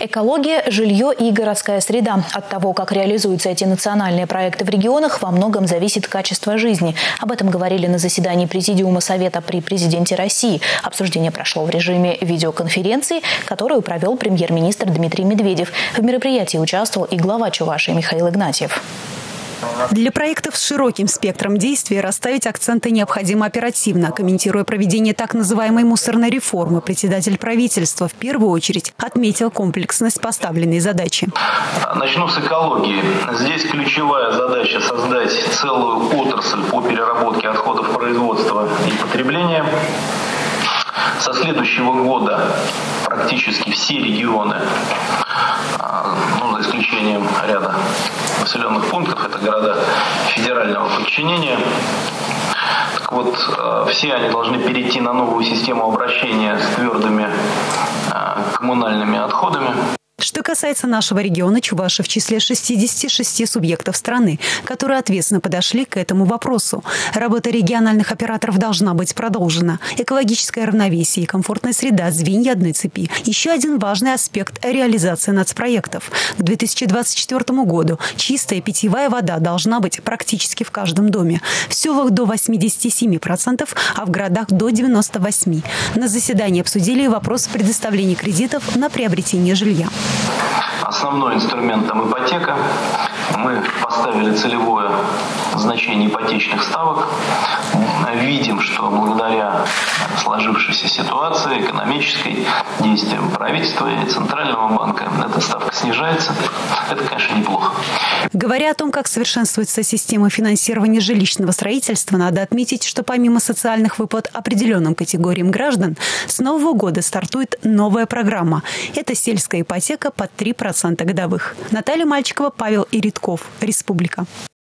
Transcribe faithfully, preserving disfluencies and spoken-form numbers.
Экология, жилье и городская среда. От того, как реализуются эти национальные проекты в регионах, во многом зависит качество жизни. Об этом говорили на заседании Президиума Совета при президенте России. Обсуждение прошло в режиме видеоконференции, которую провел премьер-министр Дмитрий Медведев. В мероприятии участвовал и глава Чувашии Михаил Игнатьев. Для проектов с широким спектром действий расставить акценты необходимо оперативно. Комментируя проведение так называемой мусорной реформы, председатель правительства в первую очередь отметил комплексность поставленной задачи. Начну с экологии. Здесь ключевая задача создать целую отрасль по переработке отходов производства и потребления. Со следующего года практически все регионы, ну, за исключением ряда населенных пунктов, это города федерального подчинения. Так вот, все они должны перейти на новую систему обращения с твердыми коммунальными отходами. Что касается нашего региона, Чувашия в числе шестидесяти шести субъектов страны, которые ответственно подошли к этому вопросу. Работа региональных операторов должна быть продолжена. Экологическое равновесие и комфортная среда – звенья одной цепи. Еще один важный аспект – реализация нацпроектов. К две тысячи двадцать четвёртому году чистая питьевая вода должна быть практически в каждом доме. В селах до восьмидесяти семи процентов, а в городах до девяноста восьми процентов. На заседании обсудили вопрос предоставления кредитов на приобретение жилья. Основной инструмент там ипотека. Мы поставили целевое значение ипотечных ставок. Видим, что благодаря сложившейся ситуации экономической, действиям правительства и Центрального банка эта ставка снижается. Это, конечно, неплохо. Говоря о том, как совершенствуется система финансирования жилищного строительства, надо отметить, что помимо социальных выплат определенным категориям граждан, с нового года стартует новая программа. Это сельская ипотека под три процента годовых. Наталья Мальчикова, Павел Иритков. Республика.